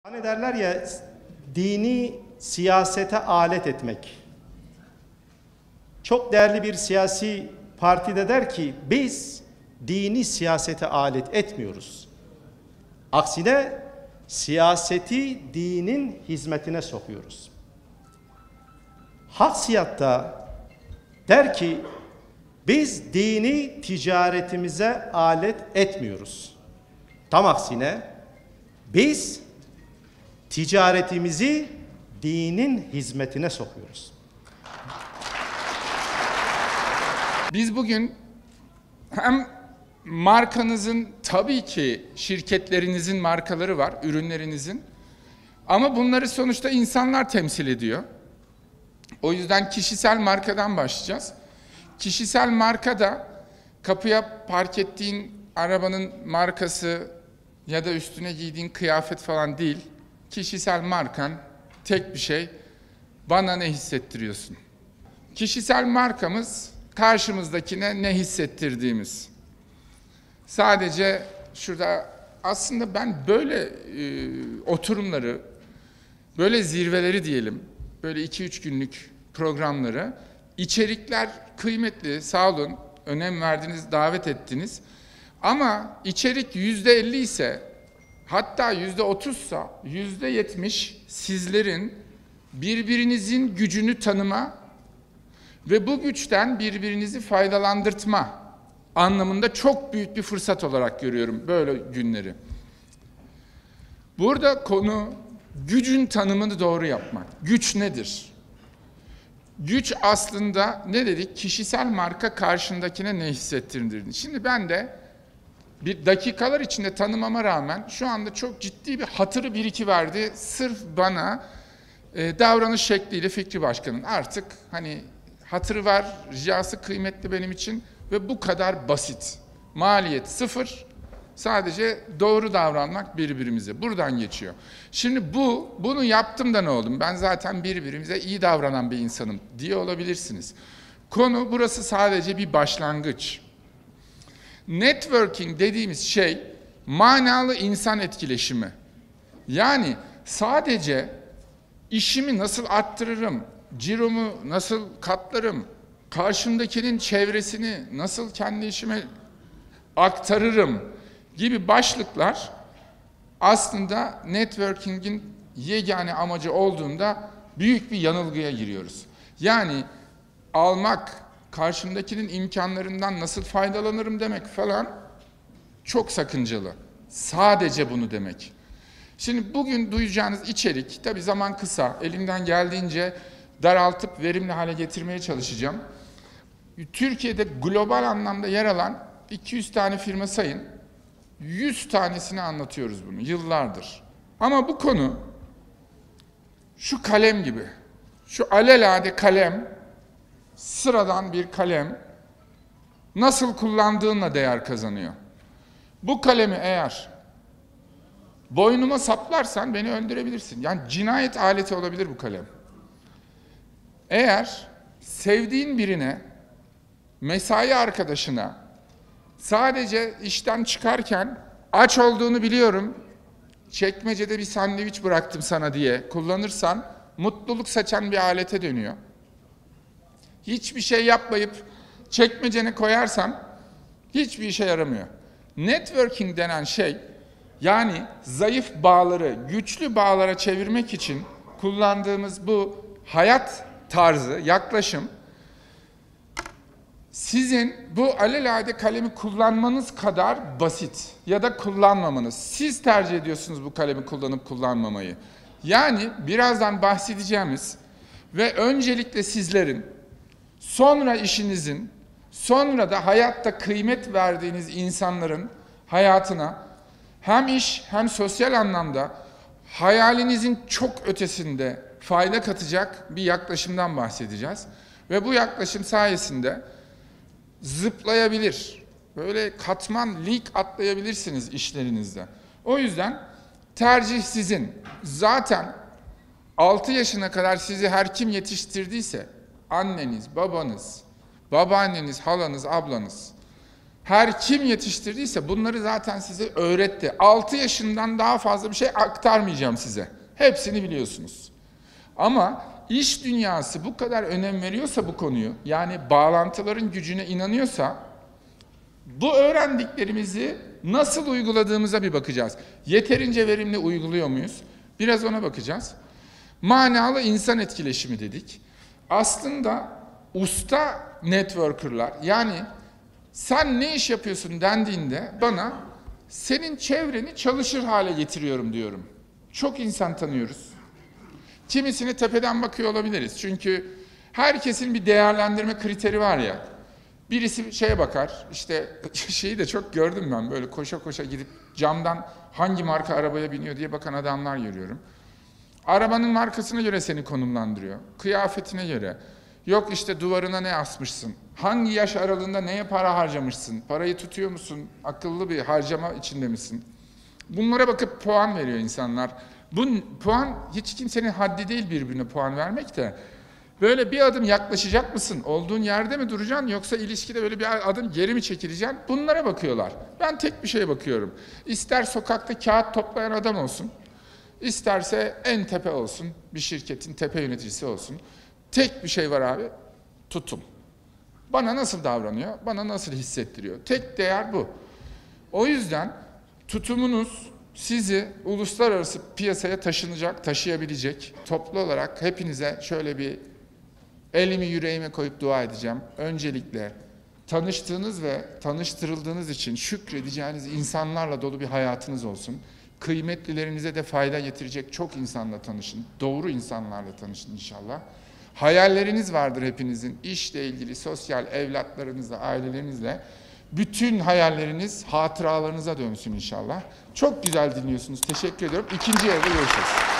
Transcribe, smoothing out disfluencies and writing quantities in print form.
Hani derler ya, dini siyasete alet etmek. Çok değerli bir siyasi parti de der ki biz dini siyasete alet etmiyoruz. Aksine siyaseti dinin hizmetine sokuyoruz. Haksiyatta der ki biz dini ticaretimize alet etmiyoruz. Tam aksine biz ticaretimizi dinin hizmetine sokuyoruz. Biz bugün hem markanızın, tabii ki şirketlerinizin markaları var, ürünlerinizin. Ama bunları sonuçta insanlar temsil ediyor. O yüzden kişisel markadan başlayacağız. Kişisel marka da kapıya park ettiğin arabanın markası ya da üstüne giydiğin kıyafet falan değil. Kişisel markan tek bir şey, bana ne hissettiriyorsun? Kişisel markamız karşımızdakine ne hissettirdiğimiz. Sadece şurada aslında ben böyle oturumları, böyle zirveleri diyelim, böyle 2-3 günlük programları, içerikler kıymetli, sağ olun, önem verdiniz, davet ettiniz. Ama içerik %50 ise, hatta %30'sa, %70 sizlerin birbirinizin gücünü tanıma ve bu güçten birbirinizi faydalandırtma anlamında çok büyük bir fırsat olarak görüyorum böyle günleri. Burada konu gücün tanımını doğru yapmak. Güç nedir? Güç aslında ne dedik? Kişisel marka karşındakine ne hissettirir? Şimdi ben de bir dakikalar içinde tanımama rağmen şu anda çok ciddi bir hatırı birikiverdi. Sırf bana davranış şekliyle Fikri Başkan'ın artık hani hatırı var, ricası kıymetli benim için ve bu kadar basit. Maliyet sıfır, sadece doğru davranmak birbirimize. Buradan geçiyor. Şimdi bunu yaptım da ne oldum? Ben zaten birbirimize iyi davranan bir insanım diye olabilirsiniz. Konu burası sadece bir başlangıç. Networking dediğimiz şey manalı insan etkileşimi. Yani sadece işimi nasıl arttırırım, ciromu nasıl katlarım, karşımdakinin çevresini nasıl kendi işime aktarırım gibi başlıklar aslında networking'in yegane amacı olduğunda büyük bir yanılgıya giriyoruz. Yani almak, karşımdakinin imkanlarından nasıl faydalanırım demek falan çok sakıncalı. Sadece bunu demek. Şimdi bugün duyacağınız içerik, tabii zaman kısa, elimden geldiğince daraltıp verimli hale getirmeye çalışacağım. Türkiye'de global anlamda yer alan 200 tane firma sayın, 100 tanesini anlatıyoruz bunu yıllardır. Ama bu konu şu kalem gibi, şu alelade kalem, sıradan bir kalem nasıl kullandığınla değer kazanıyor. Bu kalemi eğer boynuma saplarsan beni öldürebilirsin. Yani cinayet aleti olabilir bu kalem. Eğer sevdiğin birine, mesai arkadaşına, sadece işten çıkarken aç olduğunu biliyorum, çekmecede bir sandviç bıraktım sana diye kullanırsan mutluluk saçan bir alete dönüyor. Hiçbir şey yapmayıp çekmecene koyarsan hiçbir işe yaramıyor. Networking denen şey, yani zayıf bağları güçlü bağlara çevirmek için kullandığımız bu hayat tarzı, yaklaşım, sizin bu alelade kalemi kullanmanız kadar basit ya da kullanmamanız. Siz tercih ediyorsunuz bu kalemi kullanıp kullanmamayı. Yani birazdan bahsedeceğimiz ve öncelikle sizlerin, sonra işinizin, sonra da hayatta kıymet verdiğiniz insanların hayatına hem iş hem sosyal anlamda hayalinizin çok ötesinde fayda katacak bir yaklaşımdan bahsedeceğiz. Ve bu yaklaşım sayesinde zıplayabilir, böyle katman, lig atlayabilirsiniz işlerinizde. O yüzden tercih sizin. Zaten 6 yaşına kadar sizi her kim yetiştirdiyse, anneniz, babanız, babaanneniz, halanız, ablanız, Her kim yetiştirdiyse bunları zaten size öğretti. 6 yaşından daha fazla bir şey aktarmayacağım size. Hepsini biliyorsunuz. Ama iş dünyası bu kadar önem veriyorsa bu konuyu, yani bağlantıların gücüne inanıyorsa, bu öğrendiklerimizi nasıl uyguladığımıza bir bakacağız. Yeterince verimli uyguluyor muyuz? Biraz ona bakacağız. Manalı insan etkileşimi dedik. Aslında usta networker'lar, yani sen ne iş yapıyorsun dendiğinde bana senin çevreni çalışır hale getiriyorum diyorum. Çok insan tanıyoruz. Kimisini tepeden bakıyor olabiliriz. Çünkü herkesin bir değerlendirme kriteri var ya. Birisi şeye bakar, işte şeyi de çok gördüm ben, böyle koşa koşa gidip camdan hangi marka arabaya biniyor diye bakan adamlar görüyorum. Arabanın markasına göre seni konumlandırıyor, kıyafetine göre. Yok işte duvarına ne asmışsın, hangi yaş aralığında neye para harcamışsın, parayı tutuyor musun, akıllı bir harcama içinde misin? Bunlara bakıp puan veriyor insanlar. Bu puan hiç kimsenin haddi değil, birbirine puan vermek de. Böyle bir adım yaklaşacak mısın? Olduğun yerde mi duracaksın yoksa ilişkide böyle bir adım geri mi çekileceksin? Bunlara bakıyorlar. Ben tek bir şeye bakıyorum. İster sokakta kağıt toplayan adam olsun, isterse en tepe olsun, bir şirketin tepe yöneticisi olsun. Tek bir şey var abi, tutum. Bana nasıl davranıyor, bana nasıl hissettiriyor? Tek değer bu. O yüzden tutumunuz sizi uluslararası piyasaya taşıyabilecek. Toplu olarak hepinize şöyle bir elimi yüreğime koyup dua edeceğim. Öncelikle tanıştığınız ve tanıştırıldığınız için şükredeceğiniz insanlarla dolu bir hayatınız olsun. Kıymetlilerinize de fayda getirecek çok insanla tanışın. Doğru insanlarla tanışın inşallah. Hayalleriniz vardır hepinizin. İşle ilgili, sosyal, evlatlarınızla, ailelerinizle. Bütün hayalleriniz hatıralarınıza dönsün inşallah. Çok güzel dinliyorsunuz. Teşekkür ediyorum. İkinci yerde görüşürüz.